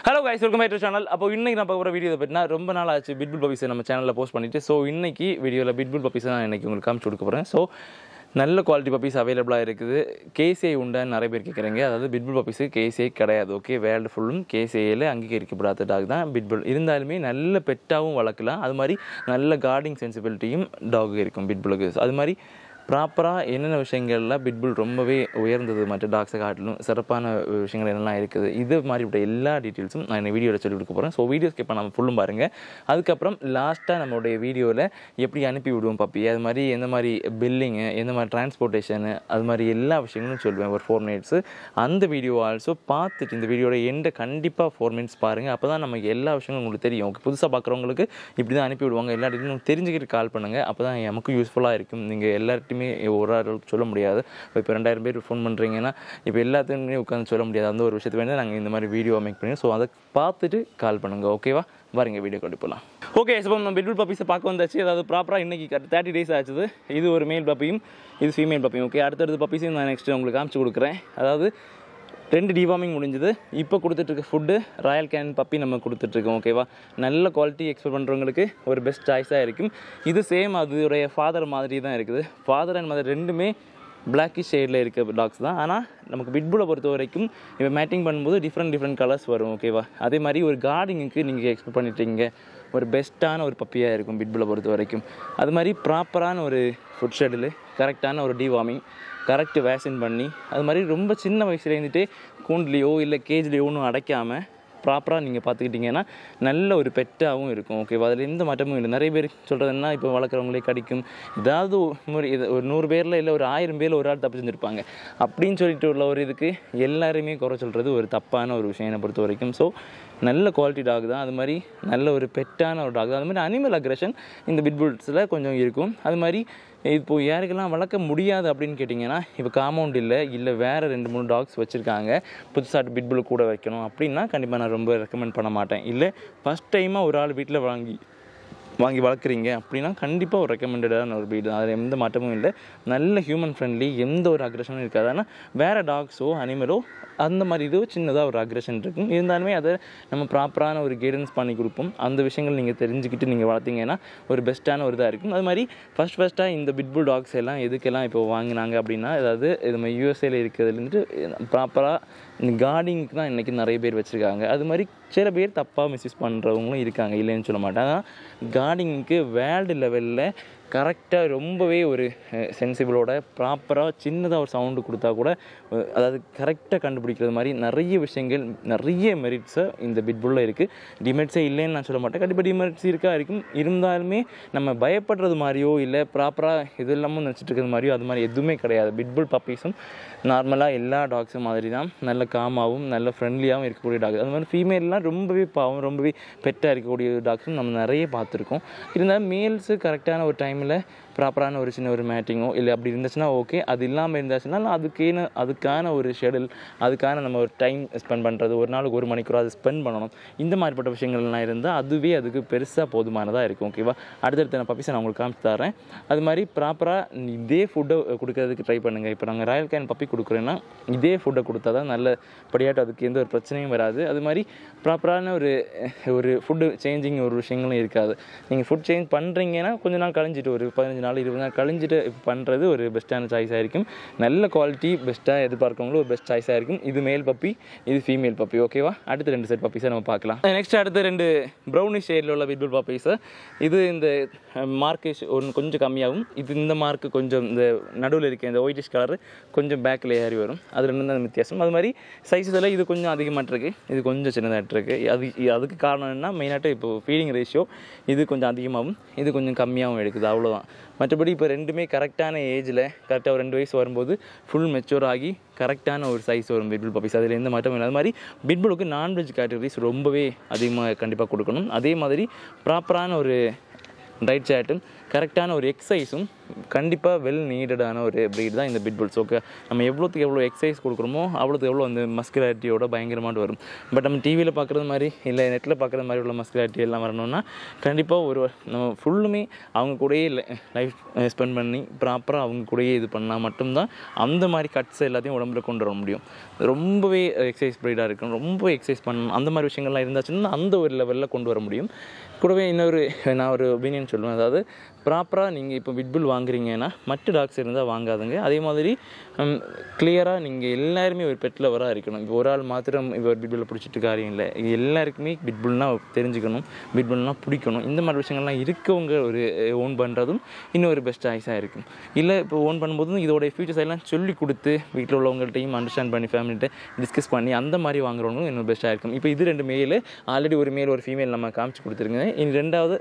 Hello guys, welcome back to the channel. அப்போ இன்னைக்கு நான் பார்க்குற வீடியோ பத்தினா ரொம்ப நாள் ஆச்சு Pitbull Puppies நம்ம சேனல்ல போஸ்ட் பண்ணிட்டு சோ இன்னைக்கு வீடியோல Pitbull Puppies நான் இன்னைக்கு உங்களுக்கு காமிச்சு கொடுக்க போறேன். சோ நல்ல குவாலிட்டி பப்பீஸ் அவைலபிளா இருக்குது. KCI உண்டான்னு நிறைய பேர் கேக்குறாங்க. அதாவது Pitbull Puppies KCI கிடையாது. ஓகே, வேர்ல்ட் ஃபுல்லும் KCIல அங்கீகரிக்கப்படாத டாக் தான் Pitbull. இருந்தாலுமே நல்ல பெட்டாவும் வளர்க்கலாம். அது மாதிரி நல்ல கார்டிங் சென்சிபிலிட்டியும் டாக் இருக்கும் Pitbullக்கு. அது மாதிரி ப்ராப்பரா என்னென்ன விஷயங்கள்ல Pitbull ரொம்பவே உயர்ந்தது மற்ற டாக்ஸை காட்டிலும் சிறப்பான விஷயங்கள் என்னெல்லாம் இருக்குது இது மாதிரி எல்லா டீட்டெயில்ஸும் நான் இந்த வீடியோவில் சொல்லி கொடுக்க போகிறேன். ஸோ வீடியோ ஸ்கிப் பண்ணாமல் ஃபுல்லும் பாருங்கள். அதுக்கப்புறம் லாஸ்ட்டாக நம்மளுடைய வீடியோவில் எப்படி அனுப்பி விடுவோம் பப்பி, அது மாதிரி எந்த மாதிரி பில்லிங்கு, எந்த மாதிரி டிரான்ஸ்போர்ட்டேஷனு, அது மாதிரி எல்லா விஷயங்களும் சொல்லுவேன் ஒரு 4 minutes. அந்த வீடியோ ஆல்சோ பார்த்துட்டு இந்த வீடியோட எண்டை கண்டிப்பாக 4 minutes பாருங்கள். அப்போ தான் நமக்கு எல்லா விஷயங்களும் உங்களுக்கு தெரியும். ஓகே, புதுசாக பார்க்குறவங்களுக்கு இப்படி தான் அனுப்பி விடுவாங்க. எல்லா டீட்டெயிலும் தெரிஞ்சுக்கிட்டு கால் பண்ணுங்கள். அப்போ தான் நமக்கும் யூஸ்ஃபுல்லாக இருக்கும். நீங்கள் எல்லார்ட்டையுமே ஒரு ஆளுக்கு சொல்ல முடியாது. இப்போ 2000 பேர் ஃபோன் பண்ணுறீங்கன்னா இப்போ எல்லாத்தையுமே உட்காந்து சொல்ல முடியாது. அந்த ஒரு விஷயத்தை வேணால் நாங்கள் இந்த மாதிரி வீடியோ மேக் பண்ணி ஸோ அதை பார்த்துட்டு கால் பண்ணுங்கள். ஓகேவா, பாருங்க வீடியோ கொண்டு போகலாம். ஓகே, இப்போ நம்ம Pitbull பப்பீஸை பார்க்க வந்தாச்சு. அதாவது ப்ராப்பராக இன்றைக்கி 30 days ஆச்சுது. இது ஒரு மேல் பப்பியும் இது ஃபீமேல் பப்பியும். ஓகே, அடுத்தடுத்து பப்பீஸையும் நான் நெக்ஸ்ட்டு உங்களுக்கு காமிச்சு கொடுக்குறேன். அதாவது 2 டிவார்மிங் முடிஞ்சது. இப்போ கொடுத்துட்ருக்க ஃபுட்டு ராயல் கேன் பப்பி நம்ம கொடுத்துட்ருக்கோம். ஓகேவா, நல்ல குவாலிட்டி எக்ஸ்பெக்ட் பண்ணுறவங்களுக்கு ஒரு பெஸ்ட் சாய்ஸாக இருக்கும். இது சேம் அதுடைய ஃபாதர் மாதிரி தான் இருக்குது. ஃபாதர் அண்ட் மதர் ரெண்டுமே பிளாக்கிஷ் ஷேடில் இருக்க டாக்ஸ் தான். ஆனால் நமக்கு Pitbull பொறுத்த வரைக்கும் இப்போ மேட்டிங் பண்ணும்போது டிஃப்ரெண்ட் கலர்ஸ் வரும். ஓகேவா, அதே மாதிரி ஒரு கார்டிங்குக்கு நீங்கள் எக்ஸ்பெக்ட் பண்ணிட்டீங்க ஒரு பெஸ்ட்டான ஒரு பப்பியாக இருக்கும் Pitbull பொறுத்த வரைக்கும். அது மாதிரி ப்ராப்பரான ஒரு ஃபுட் ஷெடியூலு, கரெக்டான ஒரு டிவார்மிங், கரெக்டு வேக்சின் பண்ணி, அது மாதிரி ரொம்ப சின்ன வயசுலேருந்துட்டு கூண்டுலேயோ இல்லை கேஜ்லேயோ ஒன்றும் அடைக்காமல் ப்ராப்பராக நீங்கள் பார்த்துக்கிட்டிங்கன்னா நல்ல ஒரு பெட்டாகவும் இருக்கும். ஓகேவா, அதில் எந்த மாற்றமும் இல்லை. நிறைய பேர் சொல்கிறதுனா இப்போ வளர்க்குறவங்களே கடிக்கும், ஏதாவது ஒரு 100 பேரில் இல்லை ஒரு 1000 பேரில் ஒரு ஆள் தப்பு செஞ்சுருப்பாங்க அப்படின்னு சொல்லிட்டு உள்ள ஒரு இதுக்கு எல்லாருமே குறை சொல்கிறது ஒரு தப்பான ஒரு விஷயம் என்னை பொறுத்த வரைக்கும். ஸோ நல்ல குவாலிட்டி டாக் தான். அது மாதிரி நல்ல ஒரு பெட்டான ஒரு டாக் தான். அது மாதிரி அனிமல் அக்ரெஷன் இந்த Pitbulls கொஞ்சம் இருக்கும். அது மாதிரி இப்போது யாருக்கெல்லாம் வளர்க்க முடியாது அப்படின்னு கேட்டிங்கன்னா இப்போ காம்பவுண்ட் இல்லை வேறு 2-3 டாக்ஸ் வச்சுருக்காங்க, புதுசாக Pitbull கூட வைக்கணும் அப்படின்னா கண்டிப்பாக நான் ரொம்ப ரெக்கமெண்ட் பண்ண மாட்டேன். இல்லை ஃபஸ்ட் டைமாக ஒரு ஆள் வீட்டில் வாங்கி வளர்க்குறீங்க அப்படின்னா கண்டிப்பாக ஒரு ரெக்கமெண்டடான ஒரு பீட் தான். அதில் எந்த மாற்றமும் இல்லை. நல்ல ஹியூமன் ஃப்ரெண்ட்லி, எந்த ஒரு அக்ரெஷனும் இருக்காது. ஆனால் வேறு டாக்ஸோ அனிமலோ அந்த மாதிரி இது சின்னதாக ஒரு அக்ரெஷன் இருக்கும். இருந்தாலுமே அதை நம்ம ப்ராப்பரான ஒரு கைடன்ஸ் பண்ணி கொடுப்போம். அந்த விஷயங்கள் நீங்கள் தெரிஞ்சுக்கிட்டு நீங்கள் வளர்த்திங்கன்னா ஒரு பெஸ்ட்டான ஒரு இதாக இருக்கும். அது மாதிரி ஃபஸ்ட்டாக இந்த Pitbull டாக்ஸ் எல்லாம் எதுக்கெல்லாம் இப்போ வாங்கினாங்க அப்படின்னா, அதாவது நம்ம USA இருக்கிறதுலேருந்து ப்ராப்பராக இந்த கார்டிங்க்கு தான் இன்றைக்கி நிறைய பேர் வச்சுருக்காங்க. அது மாதிரி சில பேர் தப்பாக மிஸ்யூஸ் பண்ணுறவங்களும் இருக்காங்க, இல்லைன்னு சொல்ல மாட்டேன். ஆனால் கார்டிங்க்கு வேர்ல்டு லெவலில் கரெக்டாக ரொம்பவே ஒரு சென்சிபிளோட ப்ராப்பராக சின்னதாக ஒரு சவுண்டு கொடுத்தா கூட அதாவது கரெக்டாக கண்டுபிடிக்கிறது மாதிரி நிறைய விஷயங்கள், நிறைய மெரிட்ஸை இந்த Pitbull இருக்குது. டிமெரிட்ஸே இல்லைன்னு நான் சொல்ல மாட்டேன், கண்டிப்பாக டிமெரிட்ஸ் இருக்கும். இருந்தாலுமே நம்ம பயப்படுறது மாதிரியோ இல்லை ப்ராப்பராக இது இல்லாமல் நினச்சிட்டு இருக்கிறது மாதிரியோ அது மாதிரி எதுவுமே கிடையாது. Pitbull பப்பீஸும் நார்மலாக எல்லா டாக்ஸும் மாதிரி தான் நல்ல காமாகவும் நல்ல ஃப்ரெண்ட்லியாகவும் இருக்கக்கூடிய டாக்ஸ். அது மாதிரி ஃபீமேல்லாம் ரொம்பவே பாவம், ரொம்பவே பெட்டாக இருக்கக்கூடிய டாக்ஸும் நம்ம நிறைய பார்த்துருக்கோம். இருந்தாலும் மேல்ஸு கரெக்டான ஒரு டைமில் ப்ராப்பரான ஒரு சின்ன ஒரு மேட்டிங்கோ இல்லை அப்படி இருந்துச்சுன்னா ஓகே. அது இல்லாமல் இருந்துச்சுன்னா அதுக்கான ஒரு ஷெடியூல், அதுக்கான நம்ம ஒரு டைம் ஸ்பெண்ட் பண்ணுறது, ஒரு நாளுக்கு 1 மணிக்கூர் அது ஸ்பெண்ட் பண்ணணும். இந்த மாதிரிப்பட்ட விஷயங்கள்லாம் இருந்தால் அதுவே அதுக்கு பெருசாக போதுமானதாக இருக்கும். ஓகேவா, அடுத்தடுத்த நான் பப்பீஸை நான் உங்களுக்கு காமிச்சு தரேன். அது மாதிரி ப்ராப்பராக இதே ஃபுட்டை கொடுக்கறதுக்கு ட்ரை பண்ணுங்கள். இப்போ நாங்கள் ராயல் கேன் பப்பி கொடுக்குறேன்னா இதே ஃபுட்டை கொடுத்தா தான் நல்லபடியாட்டு அதுக்கு எந்த ஒரு பிரச்சனையும் வராது. அது மாதிரி ப்ராப்பரான ஒரு ஃபுட்டு சேஞ்சிங் ஒரு விஷயங்களும் இருக்காது. நீங்கள் ஃபுட் சேஞ்ச் பண்ணுறீங்கன்னா கொஞ்ச நாள் கழிஞ்சிட்டு ஒரு 15 நாள் 20 நாள் கழிஞ்சிட்டு பண்ணுறது ஒரு பெஸ்ட்டான சாய்ஸாக இருக்கும். நல்ல குவாலிட்டி பெஸ்ட்டாக எதிர்பார்க்கவங்களும் ஒரு பெஸ்ட் சாய்ஸாக இருக்கும். இது மேல் பப்பி, இது ஃபீமேல் பப்பி. ஓகேவா, அடுத்த 2 செட் பப்பீஸை நம்ம பார்க்கலாம். நெக்ஸ்ட் அடுத்த 2 ப்ரௌனிஷ் ஷேடில் உள்ள Pitbull பப்பீஸை. இது இந்த மார்க்கு ஒன்று கொஞ்சம் கம்மியாகும். இந்த மார்க்கு கொஞ்சம் இந்த நடுவில் இருக்க இந்த ஒயிட்டிஷ் கலரு கொஞ்சம் பேக்கில் ஏறி வரும். அது 2 தான் வித்தியாசம். அது மாதிரி சைஸில் இது கொஞ்சம் அதிகமாக இருக்குது, இது கொஞ்சம் சின்னதாக இருக்குது. அதுக்கு காரணம் என்ன, மெயினாக இப்போ ஃபீடிங் ரேஷியோ இது கொஞ்சம் அதிகமாகவும் இது கொஞ்சம் கம்மியாகவும் எடுக்குது, அவ்வளோதான். மற்றபடி இப்போ ரெண்டுமே கரெக்டான ஏஜில் கரெக்டாக ஒரு 2 வயசு வரும்போது ஃபுல் மெச்சூர் ஆகி கரெக்டான ஒரு சைஸ் வரும் Pitbull பப்பீஸ். அதில் எந்த மாற்றமும் இல்லை. அது மாதிரி Pitbullக்கு நான்வெஜ் கேட்டகரிஸ் ரொம்பவே அதிகமாக கண்டிப்பாக கொடுக்கணும். அதே மாதிரி ப்ராப்பரான ஒரு ரைட் சாட்டும் கரெக்டான ஒரு எக்ஸசைஸும் கண்டிப்பாக வெல் நீடடான ஒரு ப்ரீட் தான் இந்த பிட்புல்ஸ். ஓகே, நம்ம எவ்வளோத்துக்கு எவ்வளோ எக்ஸசைஸ் கொடுக்குறோமோ அவ்வளோத்துக்கு எவ்வளோ அந்த மஸ்குலாரிட்டியோட பயங்கரமாட்டு வரும். பட் நம்ம டிவியில் பார்க்குறது மாதிரி இல்லை நெட்டில் பார்க்குறது மாதிரி உள்ள மஸ்குலாரிட்டி எல்லாம் வரணும்னா கண்டிப்பாக ஒரு நம்ம ஃபுல்லுமே அவங்க கூடயே லைஃப் ஸ்பெண்ட் பண்ணி ப்ராப்பராக அவங்க கூடயே இது பண்ணால் மட்டும்தான் அந்த மாதிரி கட்ஸ் எல்லாத்தையும் உடம்புல கொண்டு வர முடியும். ரொம்பவே எக்ஸசைஸ் ப்ரீடாக இருக்கணும், ரொம்ப எக்ஸசைஸ் பண்ணணும், அந்த மாதிரி விஷயங்கள்லாம் இருந்தாச்சுன்னா அந்த ஒரு லெவலில் கொண்டு வர முடியும். கூடவே நான் ஒரு ஒப்பீனியன் சொல்லுவேன். அதாவது ப்ராப்பராக நீங்கள் இப்போ பிட்புல் வாங்குறீங்கன்னா மற்ற டாக்ஸ் இருந்தால் வாங்காதுங்க. அதே மாதிரி கிளியராக நீங்கள் எல்லாருமே ஒரு பெட் லவராக இருக்கணும். இப்போ ஒரு ஆள் மாத்திரம் இப்போ ஒரு பிட்புல்லை பிடிச்சிட்டு காரியம் இல்லை, எல்லாருக்குமே பிட்புல்னால் தெரிஞ்சுக்கணும், பிட்புல்னால் பிடிக்கணும். இந்த மாதிரி விஷயங்கள்லாம் இருக்கவங்க ஒரு ஓன் பண்ணுறதும் இன்னொரு பெஸ்ட் சாய்ஸாக இருக்கும். இல்லை இப்போ ஓன் பண்ணும்போதும் இதோடைய ஃபியூச்சர்ஸ் எல்லாம் சொல்லி கொடுத்து வீட்டில் உள்ளவங்கள்ட்டையும் அண்டர்ஸ்டாண்ட் பண்ணி ஃபேமிலிகிட்ட டிஸ்கஸ் பண்ணி அந்த மாதிரி வாங்குறவங்களும் இன்னும் பெஸ்ட்டாக இருக்கும். இப்போ இது 2 மேல், ஆல்ரெடி ஒரு மேல் ஒரு ஃபீமேல் நம்ம காமிச்சு கொடுத்துருங்க. இனி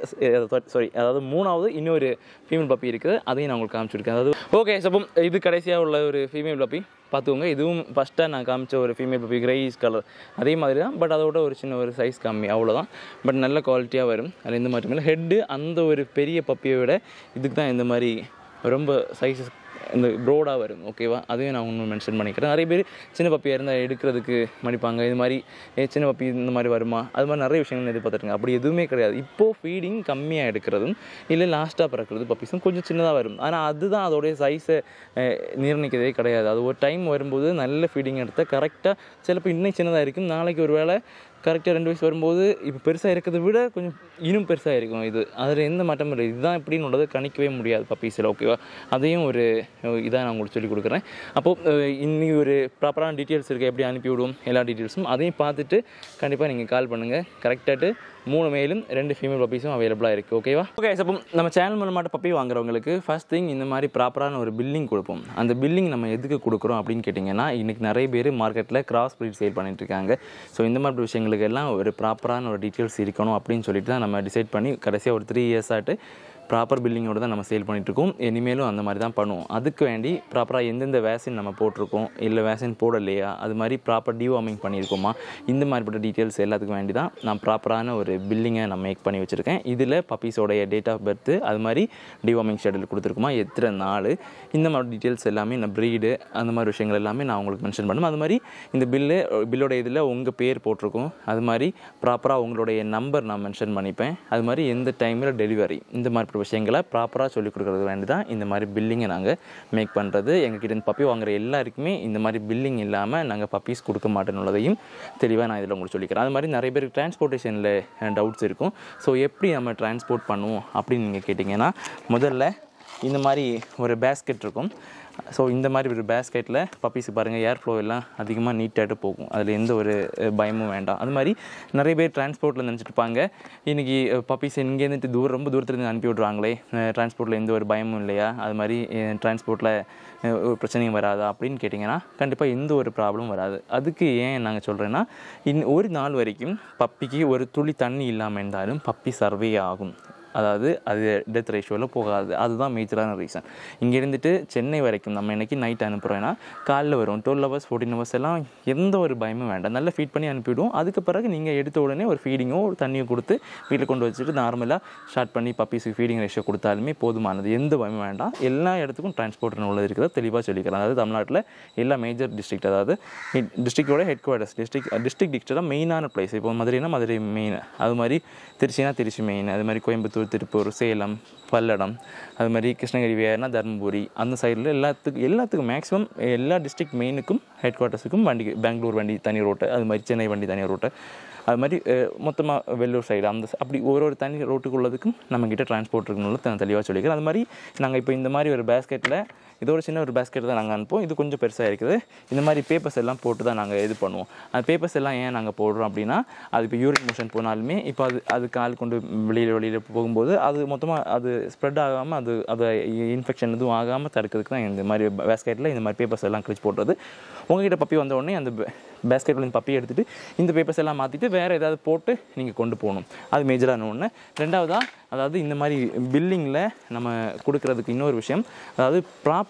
அதாவது 3வது இன்னொரு ஃபீமேல் பப்பி இருக்குது, அதையும் நான் உங்களுக்கு காமிச்சிருக்கேன். அதாவது ஓகே, ஸோ இது கடைசியாக உள்ள ஒரு ஃபீமேல் பப்பி பார்த்துக்கோங்க. இதுவும் ஃபஸ்ட்டாக நான் காமிச்ச ஒரு ஃபீமேல் பப்பி, கிரேஸ் கலர் அதே மாதிரி தான். பட் அதோட ஒரு சின்ன ஒரு சைஸ் கம்மி, அவ்வளோதான். பட் நல்ல குவாலிட்டியாக வரும். அதில் எந்த மாதிரி இல்லை. ஹெட்டு அந்த ஒரு பெரிய பப்பியை விட இதுக்கு தான் இந்த மாதிரி ரொம்ப சைஸஸ் இந்த ப்ரோடாக வரும். ஓகேவா, அதையும் நான் ஒன்று மென்ஷன் பண்ணிக்கிறேன். நிறைய பேர் சின்ன பப்பியாக இருந்தால் எடுக்கிறதுக்கு மடிப்பாங்க. இது மாதிரி சின்ன பப்பி இந்த மாதிரி வருமா, அது மாதிரி நிறைய விஷயங்கள் எதிர்பார்த்துருங்க. அப்படி எதுவுமே கிடையாது. இப்போது ஃபீடிங் கம்மியாக எடுக்கிறதும் இல்லை லாஸ்ட்டாக பிறக்கிறது பப்பீஸும் கொஞ்சம் சின்னதாக வரும். ஆனால் அதுதான் அதோடைய சைஸை நிர்ணயிக்கிறதே கிடையாது. அது ஒரு டைம் வரும்போது நல்ல ஃபீடிங் எடுத்தால் கரெக்டாக சிலப்போ இன்னும் சின்னதாக இருக்கும், நாளைக்கு ஒரு வேளை கரெக்டாக 2 வயசு வரும்போது இப்போ பெருசாக இருக்கிறத விட கொஞ்சம் இன்னும் பெருசாக இருக்கும். இது அதில் எந்த மாற்றமும் இல்லை. இதுதான் இப்படின்னு உள்ளதை கணிக்கவே முடியாது பப்பீஸில். ஓகேவா, அதையும் ஒரு இதாக நான் உங்களுக்கு சொல்லிக் கொடுக்குறேன். அப்போது இன்னைக்கு ஒரு ப்ராப்பரான டீட்டெயில்ஸ் இருக்குது, எப்படி அனுப்பிவிடுவோம் எல்லா டீட்டெயில்ஸும் அதையும் பார்த்துட்டு கண்டிப்பாக நீங்கள் கால் பண்ணுங்கள். கரெக்டாகிட்டு 3 மேலும் 2 ஃபீமேல் பப்பீஸும் அவைலபிளாக இருக்குது. ஓகேவா, ஓகே. அப்போ நம்ம சேனல் மூலமாட்ட பப்பி வாங்குறவங்களுக்கு ஃபர்ஸ்ட் திங் இந்த மாதிரி ப்ராப்பரான ஒரு பில்லிங் கொடுப்போம். அந்த பில்லிங் நம்ம எதுக்கு கொடுக்குறோம் அப்படின்னு கேட்டிங்கன்னா, இன்றைக்கி நிறைய பேர் மார்க்கெட்டில் கிராஸ் ப்ரீட் சேல் பண்ணிட்டு இருக்காங்க. ஸோ இந்த மாதிரி விஷயங்களுக்கு எல்லாம் ஒரு ப்ராப்பரான ஒரு டீட்டெயில்ஸ் இருக்கணும் அப்படின்னு சொல்லிட்டு தான் நம்ம டிசைட் பண்ணி கடைசியாக ஒரு 3 இயர்ஸ் ஆகிட்டு ப்ராப்பர் பில்லிங்கோடு தான் நம்ம சேல் பண்ணிகிட்ருக்கோம். இனிமேலும் அந்த மாதிரி தான் பண்ணுவோம். அதுக்கு வேண்டி ப்ராப்பராக எந்தெந்த வேக்சின் நம்ம போட்டிருக்கோம், இல்லை வேக்சின் போடலையா, அது மாதிரி ப்ராப்பர் டிவார்மிங் பண்ணியிருக்கோமா, இந்த மாதிரிப்பட்ட டீட்டெயில்ஸ் எல்லாத்துக்கும் வேண்டி தான் நான் ப்ராப்பரான ஒரு பில்லிங்கை நான் மேக் பண்ணி வச்சுருக்கேன். இதில் பப்பீஸோடைய டேட் ஆஃப் பர்த்து, அது மாதிரி டிவார்மிங் ஷெடியூல் கொடுத்துருக்குமா, எத்தனை நாள், இந்த மாதிரி டீட்டெயில்ஸ் எல்லாமே நான் ப்ரீடு அந்த மாதிரி விஷயங்கள் எல்லாமே நான் உங்களுக்கு மென்ஷன் பண்ணும். அது மாதிரி இந்த பில்லோட இதில் உங்கள் பேர் போட்டிருக்கோம், அது மாதிரி ப்ராப்பராக உங்களுடைய நம்பர் நான் மென்ஷன் பண்ணிப்பேன். அது மாதிரி எந்த டைமில் டெலிவரி, இந்த மாதிரி விஷயங்களை ப்ராப்பராக சொல்லிக் கொடுக்குறது வேண்டி தான் இந்த மாதிரி பில்லிங்கை நாங்கள் மேக் பண்ணுறது. எங்ககிட்ட இந்த பப்பி வாங்குற எல்லாருக்குமே இந்த மாதிரி பில்லிங் இல்லாமல் நாங்கள் பப்பீஸ் கொடுக்க மாட்டேன்னு உள்ளதையும் தெளிவாக நான் இதில் உங்களுக்கு சொல்லிக்கிறேன். அது மாதிரி நிறைய பேருக்கு டிரான்ஸ்போர்ட்டேஷனில் டவுட்ஸ் இருக்கும். ஸோ எப்படி நம்ம டிரான்ஸ்போர்ட் பண்ணுவோம் அப்படின்னு நீங்கள் கேட்டிங்கன்னா, முதல்ல இந்த மாதிரி ஒரு பேஸ்கெட் இருக்கும். ஸோ இந்த மாதிரி ஒரு பேஸ்கெட்டில் பப்பீஸு பாருங்கள், ஏர் ஃப்ளோ எல்லாம் அதிகமாக நீட்டாகிட்டு போகும். அதில் எந்த ஒரு பயமும் வேண்டாம். அது மாதிரி நிறைய பேர் டிரான்ஸ்போர்ட்டில் நினச்சிட்டு இருப்பாங்க, இன்றைக்கி பப்பீஸ் இங்கேருந்து ரொம்ப தூரத்துலேருந்து அனுப்பி விட்றாங்களே, டிரான்ஸ்போர்ட்டில் எந்த ஒரு பயமும் இல்லையா, அது மாதிரி டிரான்ஸ்போர்ட்டில் ஒரு பிரச்சனையும் வராதா அப்படின்னு கேட்டிங்கன்னா, கண்டிப்பாக எந்த ஒரு ப்ராப்ளமும் வராது. அதுக்கு ஏன் நாங்கள் சொல்கிறேன்னா, ஒரு நாள் வரைக்கும் பப்பிக்கு ஒரு துளி தண்ணி இல்லாமல் இருந்தாலும் பப்பி சர்வே ஆகும். அதாவது அது டெத் ரேஷியோவில் போகாது. அதுதான் மேஜரான ரீசன். இங்கே இருந்துட்டு சென்னை வரைக்கும் நம்ம இன்றைக்கி நைட் அனுப்புகிறோன்னா காலைல வரும் 12 hours 14 hours எல்லாம் எந்த ஒரு பயமும் வேண்டாம். நல்லா ஃபீட் பண்ணி அனுப்பிவிடுவோம். அதுக்கு பிறகு நீங்கள் எடுத்த உடனே ஒரு ஃபீடிங்கோ ஒரு தண்ணியோ கொடுத்து வீட்டில் கொண்டு வச்சுட்டு நார்மலாக ஸ்டார்ட் பண்ணி பப்பீஸுக்கு ஃபீடிங் ரேஷியோ கொடுத்தாலுமே போதுமானது. எந்த பயமும் வேண்டாம். எல்லா இடத்துக்கும் டிரான்ஸ்போர்ட் உள்ளது இருக்கிறத தெளிவாக சொல்லிக்கிறேன். அதாவது தமிழ்நாட்டில் எல்லா மேஜர் டிஸ்ட்ரிக்ட், அதாவது டிஸ்ட்ரிக்டோட ஹெட் குவார்ட்டர்ஸ், டிஸ்ட்ரிக்ட் டிஸ்ட்ரிக்டாக மெயினான பிளேஸ். இப்போ மதுரைனா மதுரை மெயின், அது மாதிரி திருச்சினா திருச்சி மெயின், அது மாதிரி கோயம்புத்தூர், திருப்பூர், சேலம், பல்லடம், அது மாதிரி கிருஷ்ணகிரி, வேறுனா தருமபுரி, அந்த சைடில் எல்லாத்துக்கும் மேக்ஸிமம் எல்லா டிஸ்ட்ரிக்ட் மெயினுக்கும் ஹெட் குவார்ட்டர்ஸுக்கும் வண்டி, பெங்களூர் வண்டி தனி ரோட்டை, அது மாதிரி சென்னை வண்டி தனி ரோட்டை, அது மாதிரி மொத்தமாக வெள்ளூர் சைடு அப்படி ஒரு தனி ரோட்டுக்குள்ளதுக்கும் நம்மக்கிட்ட டிரான்ஸ்போர்ட் இருக்கணும்னு தெளிவாக சொல்லிக்கிறேன். அது மாதிரி நாங்கள் இப்போ இந்த மாதிரி ஒரு பேஸ்கெட்டில் இதோட சின்ன ஒரு பேஸ்கெட் தான் நாங்கள் அனுப்புவோம். இது கொஞ்சம் பெருசாக இருக்குது. இந்த மாதிரி பேப்பர்ஸ் எல்லாம் போட்டு தான் நாங்கள் இது பண்ணுவோம். அந்த பேப்பர்ஸ் எல்லாம் ஏன் நாங்கள் போடுறோம் அப்படின்னா, அது இப்போ யூரின் மோஷன் போனாலுமே இப்போ அது கால் கொண்டு வெளியில் போகும்போது அது மொத்தமாக அது ஸ்ப்ரெட் ஆகாமல் அது இன்ஃபெக்ஷன் எதுவும் ஆகாமல் தடுக்கிறதுக்கு தான் இந்த மாதிரி பேஸ்கெட்டில் இந்த மாதிரி பேப்பர்ஸ் எல்லாம் கிழிச்சு போடுறது. உங்கள்கிட்ட பப்பி வந்த உடனே அந்த பேஸ்கெட்டில் இந்த பப்பி எடுத்துகிட்டு இந்த பேப்பர்ஸ் எல்லாம் மாற்றிட்டு வேறு ஏதாவது போட்டு நீங்கள் கொண்டு போகணும். அது மேஜரான ஒன்று. ரெண்டாவதாக, அதாவது இந்த மாதிரி பில்லிங்கில் நம்ம கொடுக்குறதுக்கு இன்னொரு விஷயம், அதாவது ப்ராப்பராக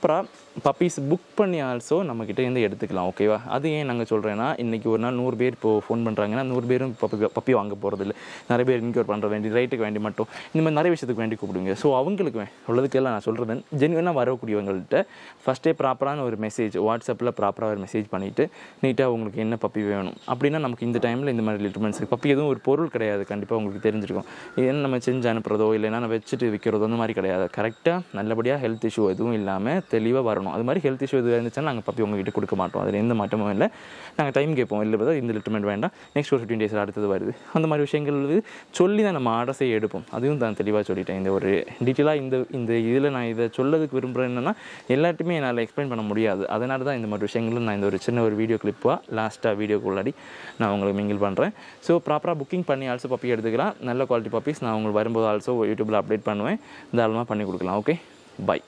பப்பீஸ் புக் பண்ணி ஆல்சோ நம்மக்கிட்ட இருந்து எடுத்துக்கலாம். ஓகேவா? அது ஏன் நாங்கள் சொல்கிறேன்னா, இன்றைக்கி ஒரு நாள் 100 பேர் இப்போது ஃபோன் பண்ணுறாங்கன்னா 100 பேரும் பப்பி வாங்க போகிறதில்ல. நிறைய பேர் என்கொயர் பண்ணுற வேண்டி, ரைட்டுக்கு வேண்டி மட்டும் இந்த மாதிரி நிறைய விஷயத்துக்கு வேண்டி கூப்பிடுங்க. ஸோ அவங்களுக்கு உள்ளதுக்கெல்லாம் நான் சொல்கிறது ஜென்யூனாக வரக்கூடியவங்கள்ட்ட ஃபஸ்ட்டே ப்ராப்பரான ஒரு மெசேஜ் வாட்ஸ்அப்பில் ப்ராப்பராக ஒரு மெசேஜ் பண்ணிவிட்டு நீட்டாக உங்களுக்கு என்ன பப்பி வேணும் அப்படின்னா நமக்கு இந்த டைமில் இந்த மாதிரி லிட்டர்மெண்ட்ஸ் பப்பி எதுவும் ஒரு பொருள் கிடையாது. கண்டிப்பாக உங்களுக்கு தெரிஞ்சிருக்கும். ஏன்னா நம்ம செஞ்சு அனுப்புறதோ இல்லைன்னா நான் வச்சுட்டு விற்கிறதோ அந்த மாதிரி கிடையாது. கரெக்டாக நல்லபடியாக ஹெல்த் இஷ்யூ எதுவும் இல்லாமல் தெளிவாக வரணும். அது மாதிரி ஹெல்த் இஷ்யூ எதுவும் இருந்துச்சுன்னா நாங்கள் பப்பி உங்ககிட்ட கொடுக்க மாட்டோம். அதில் எந்த மாற்றமும் இல்லை. நாங்கள் டைம் கேட்போம். இல்லை பார்த்தா இந்த லிட்டர்மெண்ட் வேண்டாம், நெக்ஸ்ட் ஒரு 15 டேஸில் அடுத்தது வருது. அந்த மாதிரி விஷயங்கள் சொல்லி தான் நம்ம ஆர்டர் செய்ய எடுப்போம். அதுவும் தான் தெளிவாக சொல்லிட்டேன். இந்த ஒரு டீட்டெயிலாக இந்த இதில் நான் இதை சொல்லதுக்கு விரும்புகிறேன் என்னென்னா, எல்லாத்தையுமே என்னால் எக்ஸ்பிளைன் பண்ண முடியாது. அதனால தான் இந்த மாதிரி விஷயங்களும் நான் இந்த ஒரு சின்ன ஒரு வீடியோ கிளிப்பாக லாஸ்ட்டாக வீடியோக்குள்ளாடி நான் உங்களுக்கு மிங்கிள் பண்ணுறேன். ஸோ ப்ராப்பராக புக்கிங் பண்ணி ஆல்சோ பப்பி எடுத்துக்கலாம். நல்ல குவாலிட்டி பப்பீஸ் நான் உங்களுக்கு வரும்போது ஆல்சோ யூடியூப்பில் அப்டேட் பண்ணுவேன். தாராளமாக பண்ணி கொடுக்கலாம். Okay, by.